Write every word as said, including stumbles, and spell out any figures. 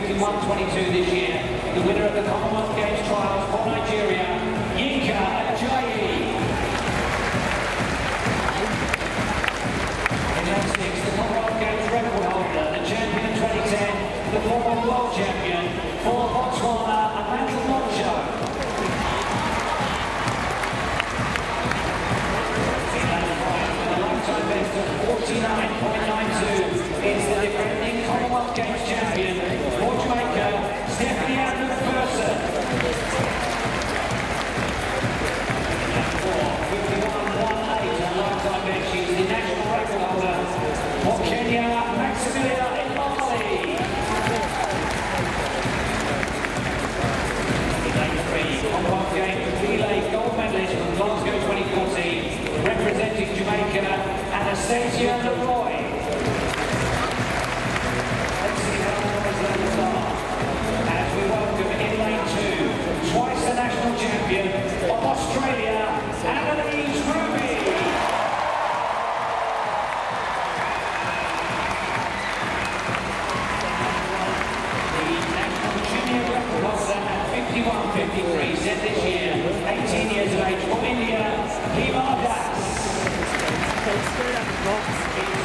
fifty-one twenty-two this year. The winner of the Commonwealth Games trials for Nigeria, Yinka Ajayi. In round six, the Commonwealth Games record holder, the champion in twenty ten, the former world champion for Botswana, Amanda Monjo. Best of forty-nine point nine two is the defending Commonwealth Games champion for Jamaica, Stephanie McPherson. fifty-one one eight on lifetime best. She's the national record holder for Kenya, Maximilia Imali. eighty-three Commonwealth Games relay gold medalist from Glasgow twenty fourteen, representing Jamaica, Anastasia Leroy. Let's see how the numbers level start. As we welcome in lane two, twice the national champion of Australia, Annalise Ruby. The national junior record holder at fifty-one fifty-three, set this year, eighteen years of age, from India, Hima Das. Straight out the box.